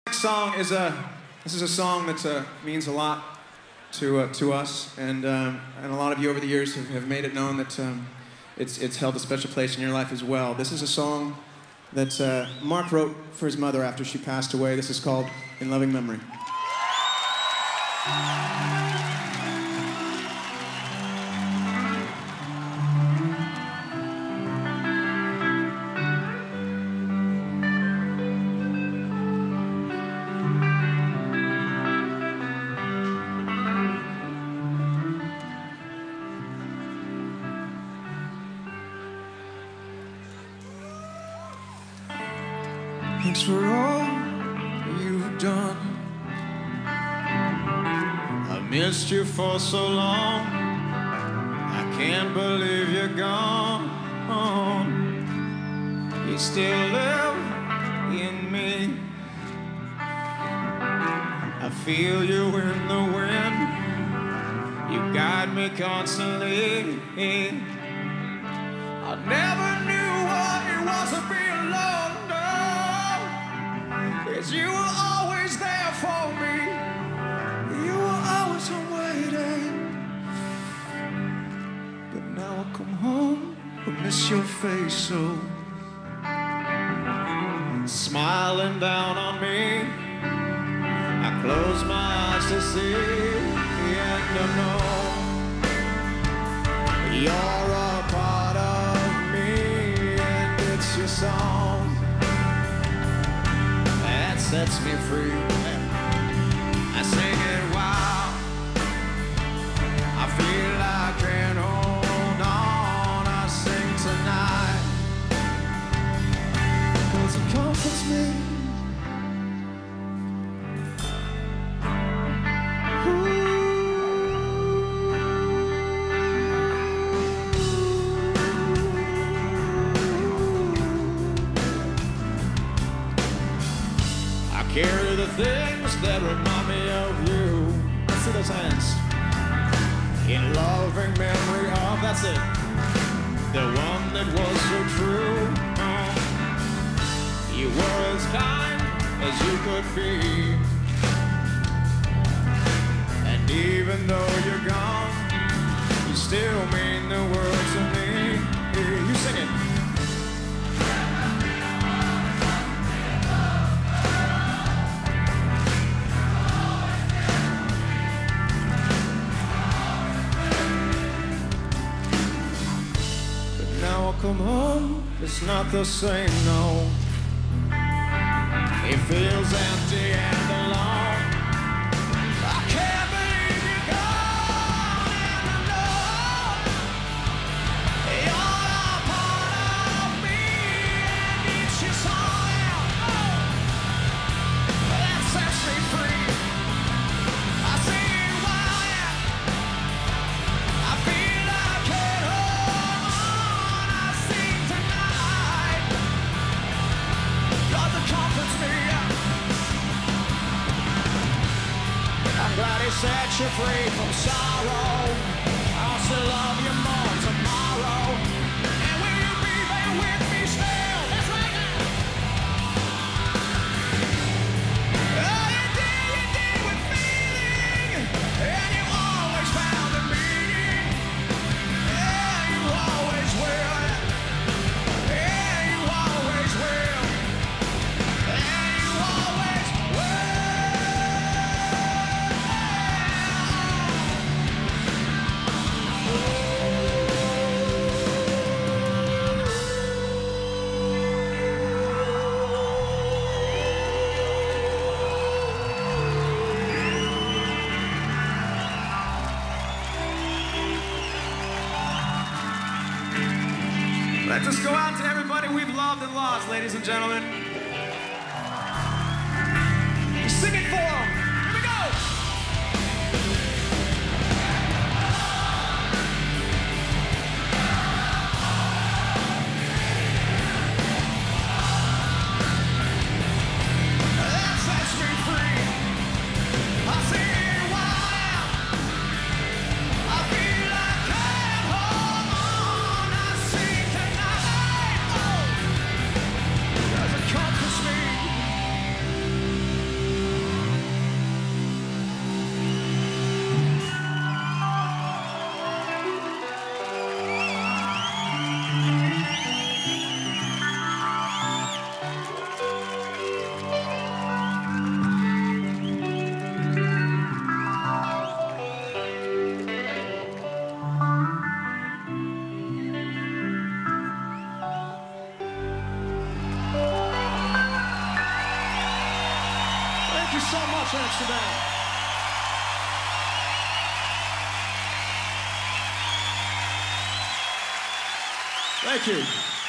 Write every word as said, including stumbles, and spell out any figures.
Next song is a. This is a song that uh, means a lot to uh, to us, and um, and a lot of you over the years have, have made it known that um, it's it's held a special place in your life as well. This is a song that uh, Mark wrote for his mother after she passed away. This is called "In Loving Memory." Thanks for all you've done. I missed you for so long. I can't believe you're gone. You still live in me. I feel you in the wind. You guide me constantly. I never knew what it was to be alone. Cause you were always there for me. You were always waiting. But now I come home, I miss your face so. Smiling down on me, I close my eyes to see the end of no. You're a part of me, and it's your song sets me free. I sing it wild. I feel I can hold on. I sing tonight 'cause it comforts me. Carry the things that remind me of you. Let's see those hands. In loving memory of, that's it, the one that was so true. Oh, you were as kind as you could be. And even though you're gone, you still mean the world to me. You sing it. Come home, it's not the same, no. It feels empty and alone. I can't believe you're gone, and I know you're a part of me, and it's your song that sets me free. I sing wild, yeah. I feel I can't hold on. I'm glad he set you free from sorrow. I'll still love you more tomorrow. And will you be there with me still? That's right now. Oh, you did, you did with feeling. And you always found the meaning. Yeah, you always will. Yeah, you always will. Yeah, you always will. Let's just go out to everybody we've loved and lost, ladies and gentlemen. Sing it for them. Here we go. That sets me free. I sing wild. I feel I can't hold on. I sing tonight. Oh. Thank you so much, Amsterdam. Thank you.